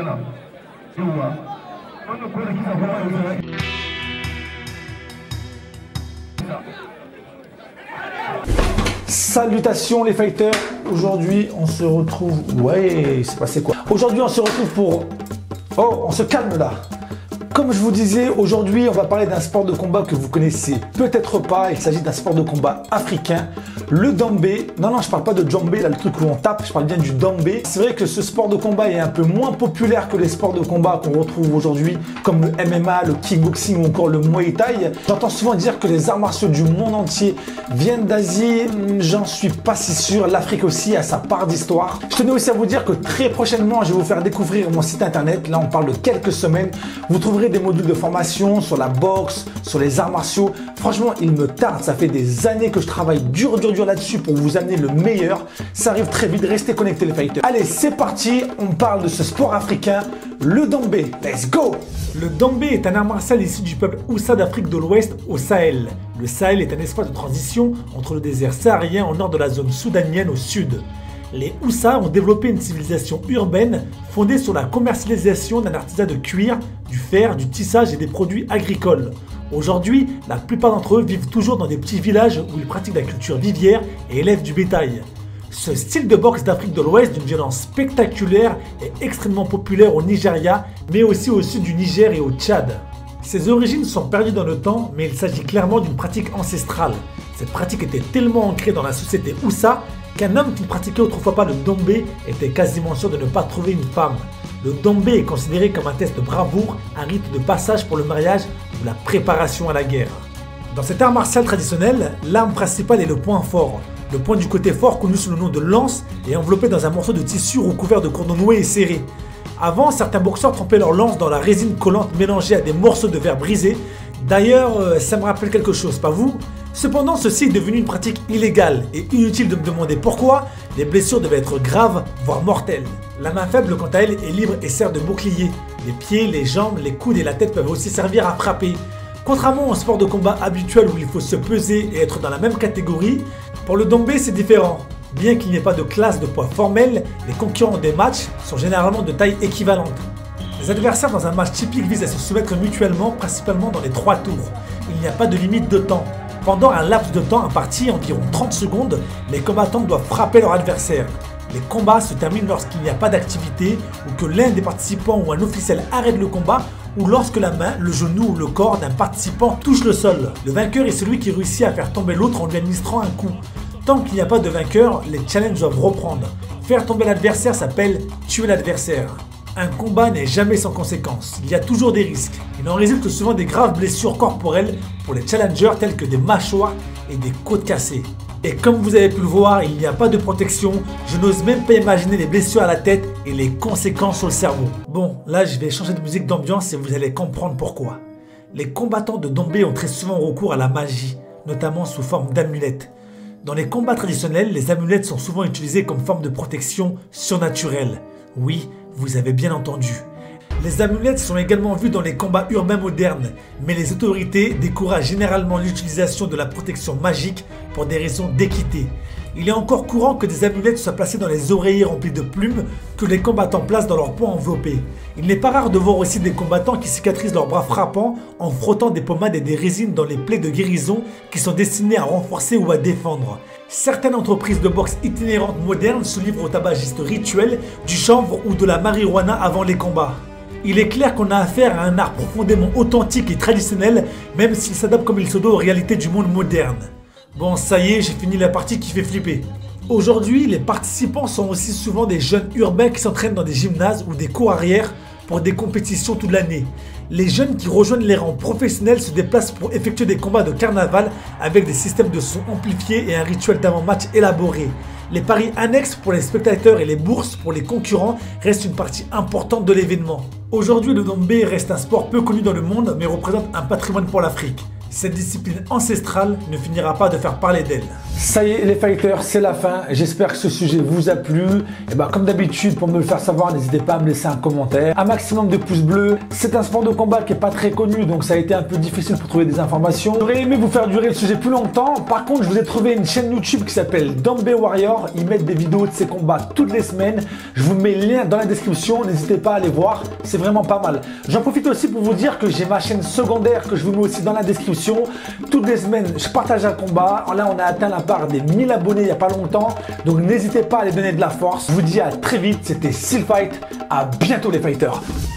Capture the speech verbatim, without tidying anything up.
magana. Yawwa. Wannan ko da kisa kuma yanzu Salutations les fighters, aujourd'hui on se retrouve, ouais c'est passé quoi Aujourd'hui on se retrouve pour, oh on se calme là. Comme je vous disais, aujourd'hui on va parler d'un sport de combat que vous connaissez peut-être pas. Il s'agit d'un sport de combat africain, le dambé. Non non je parle pas de djambé, là le truc où on tape, je parle bien du dambé. C'est vrai que ce sport de combat est un peu moins populaire que les sports de combat qu'on retrouve aujourd'hui, comme le M M A, le kickboxing ou encore le Muay Thai. J'entends souvent dire que les arts martiaux du monde entier viennent d'Asie, j'en suis pas si sûr. L'Afrique aussi a sa part d'histoire. Je tenais aussi à vous dire que très prochainement je vais vous faire découvrir mon site internet. Là on parle de quelques semaines, vous trouverez des modules de formation sur la boxe, sur les arts martiaux. Franchement, il me tarde. Ça fait des années que je travaille dur, dur, dur là-dessus pour vous amener le meilleur. Ça arrive très vite. Restez connectés, les fighters. Allez, c'est parti. On parle de ce sport africain, le dambé. Let's go! Le dambé est un art martial issu du peuple Haussa d'Afrique de l'Ouest au Sahel. Le Sahel est un espace de transition entre le désert saharien au nord de la zone soudanienne au sud. Les Haussa ont développé une civilisation urbaine fondée sur la commercialisation d'un artisanat de cuir, du fer, du tissage et des produits agricoles. Aujourd'hui, la plupart d'entre eux vivent toujours dans des petits villages où ils pratiquent la culture vivière et élèvent du bétail. Ce style de boxe d'Afrique de l'Ouest d'une violence spectaculaire est extrêmement populaire au Nigeria, mais aussi au sud du Niger et au Tchad. Ses origines sont perdues dans le temps, mais il s'agit clairement d'une pratique ancestrale. Cette pratique était tellement ancrée dans la société Haussa qu'un homme qui ne pratiquait autrefois pas le dambé était quasiment sûr de ne pas trouver une femme. Le dambé est considéré comme un test de bravoure, un rite de passage pour le mariage ou la préparation à la guerre. Dans cet art martial traditionnel, l'arme principale est le poing fort. Le poing du côté fort, connu sous le nom de lance, est enveloppé dans un morceau de tissu recouvert de cordon noué et serré. Avant, certains boxeurs trempaient leur lance dans la résine collante mélangée à des morceaux de verre brisés. D'ailleurs, ça me rappelle quelque chose, pas vous? Cependant, ceci est devenu une pratique illégale et inutile de me demander pourquoi. Les blessures devaient être graves, voire mortelles. La main faible, quant à elle, est libre et sert de bouclier. Les pieds, les jambes, les coudes et la tête peuvent aussi servir à frapper. Contrairement au sport de combat habituel où il faut se peser et être dans la même catégorie, pour le dambé c'est différent. Bien qu'il n'y ait pas de classe de poids formelle, les concurrents des matchs sont généralement de taille équivalente. Les adversaires dans un match typique visent à se soumettre mutuellement, principalement dans les trois tours. Il n'y a pas de limite de temps. Pendant un laps de temps imparti, environ trente secondes, les combattants doivent frapper leur adversaire. Les combats se terminent lorsqu'il n'y a pas d'activité ou que l'un des participants ou un officiel arrête le combat ou lorsque la main, le genou ou le corps d'un participant touche le sol. Le vainqueur est celui qui réussit à faire tomber l'autre en lui administrant un coup. Tant qu'il n'y a pas de vainqueur, les challenges doivent reprendre. Faire tomber l'adversaire s'appelle tuer l'adversaire. Un combat n'est jamais sans conséquences, il y a toujours des risques. Il en résulte souvent des graves blessures corporelles pour les challengers tels que des mâchoires et des côtes cassées. Et comme vous avez pu le voir, il n'y a pas de protection, je n'ose même pas imaginer les blessures à la tête et les conséquences sur le cerveau. Bon, là je vais changer de musique d'ambiance et vous allez comprendre pourquoi. Les combattants de dambé ont très souvent recours à la magie, notamment sous forme d'amulettes. Dans les combats traditionnels, les amulettes sont souvent utilisées comme forme de protection surnaturelle. Oui, vous avez bien entendu. Les amulettes sont également vues dans les combats urbains modernes, mais les autorités découragent généralement l'utilisation de la protection magique pour des raisons d'équité. Il est encore courant que des amulettes soient placées dans les oreillers remplis de plumes que les combattants placent dans leur poing enveloppé. Il n'est pas rare de voir aussi des combattants qui cicatrisent leurs bras frappants en frottant des pommades et des résines dans les plaies de guérison qui sont destinées à renforcer ou à défendre. Certaines entreprises de boxe itinérantes modernes se livrent aux tabagistes rituels, du chanvre ou de la marijuana avant les combats. Il est clair qu'on a affaire à un art profondément authentique et traditionnel, même s'il s'adapte comme il se doit aux réalités du monde moderne. Bon, ça y est, j'ai fini la partie qui fait flipper. Aujourd'hui, les participants sont aussi souvent des jeunes urbains qui s'entraînent dans des gymnases ou des cours arrière pour des compétitions toute l'année. Les jeunes qui rejoignent les rangs professionnels se déplacent pour effectuer des combats de carnaval avec des systèmes de son amplifiés et un rituel d'avant-match élaboré. Les paris annexes pour les spectateurs et les bourses pour les concurrents restent une partie importante de l'événement. Aujourd'hui, le dambé reste un sport peu connu dans le monde mais représente un patrimoine pour l'Afrique. cette discipline ancestrale ne finira pas de faire parler d'elle. Ça y est les fighters, c'est la fin. J'espère que ce sujet vous a plu. Et bah comme d'habitude, pour me le faire savoir, n'hésitez pas à me laisser un commentaire. Un maximum de pouces bleus. C'est un sport de combat qui n'est pas très connu, donc ça a été un peu difficile pour trouver des informations. J'aurais aimé vous faire durer le sujet plus longtemps. Par contre, je vous ai trouvé une chaîne YouTube qui s'appelle Dambe Warrior. Ils mettent des vidéos de ces combats toutes les semaines. Je vous mets le lien dans la description. N'hésitez pas à aller voir. C'est vraiment pas mal. J'en profite aussi pour vous dire que j'ai ma chaîne secondaire que je vous mets aussi dans la description. Toutes les semaines, je partage un combat. Là, on a atteint la barre des mille abonnés il n'y a pas longtemps. Donc, n'hésitez pas à aller donner de la force. Je vous dis à très vite. C'était Steel Fight. À bientôt les fighters.